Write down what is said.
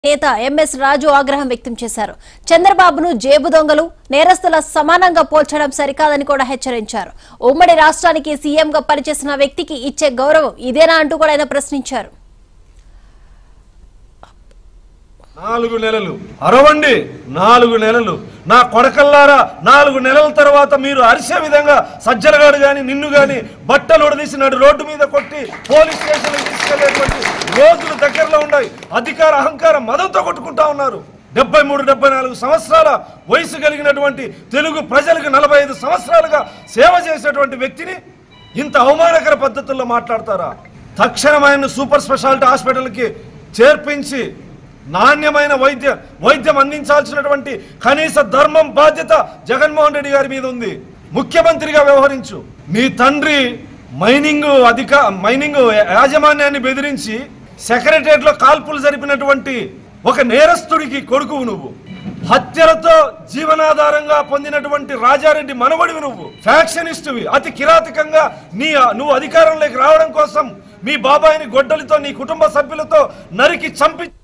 నేత ఎంఎస్ రాజు ఆగ్రహం వ్యక్తం చేశారు. చంద్రబాబును జేబు దొంగలు, నేరస్తుల సమానంగా పోల్చడం సరికాదని కూడా హెచ్చరించారు. ఉమ్మడి రాష్ట్రానికి సీఎంగా పనిచేసిన వ్యక్తికి ఇచ్చే గౌరవం ఇదేనా అంటూ కూడా ఆయన ప్రశ్నించారు. 4 నెలలు అరవండి, 4 నెలలు నా కొడకల్లారా, 4 నెలల తర్వాత మీరు అరిసే విధంగా సజ్జలగాడు గాని నిన్ను గాని బట్టలు ఉడదీసినాడు రోడ్డు మీద కొట్టి పోలీస్ స్టేషన్కి తీసుకెళ్లేటువంటి రోజులు దగ్గరలో ఉన్నాయి. అధికార అహంకారం మదంతో కొట్టుకుంటా ఉన్నారు. 73-74 సంవత్సరాల వయసు కలిగినటువంటి తెలుగు ప్రజలకు 45 సంవత్సరాలుగా సేవ చేసేటువంటి వ్యక్తిని ఇంత అవమానకర పద్ధతుల్లో మాట్లాడతారా? తక్షణమైన సూపర్ స్పెషాలిటీ హాస్పిటల్కి చేర్పించి నాణ్యమైన వైద్యం అందించాల్సినటువంటి కనీస ధర్మం బాధ్యత జగన్మోహన్ రెడ్డి గారి మీద ఉంది. ముఖ్యమంత్రిగా వ్యవహరించు. మీ తండ్రి మైనింగ్ యాజమాన్యాన్ని బెదిరించి సెక్రటరియట్ లో కాల్పులు జరిపినటువంటి ఒక నేరస్తుడికి కొడుకువు నువ్వు. హత్యలతో జీవనాధారంగా పొందినటువంటి రాజారెడ్డి మనవడివి నువ్వు. ఫ్యాక్షనిస్టువి. అతి కిరాతకంగా నువ్వు అధికారంలోకి రావడం కోసం మీ బాబాయిని గొడ్డలితో నీ కుటుంబ సభ్యులతో నరికి చంపి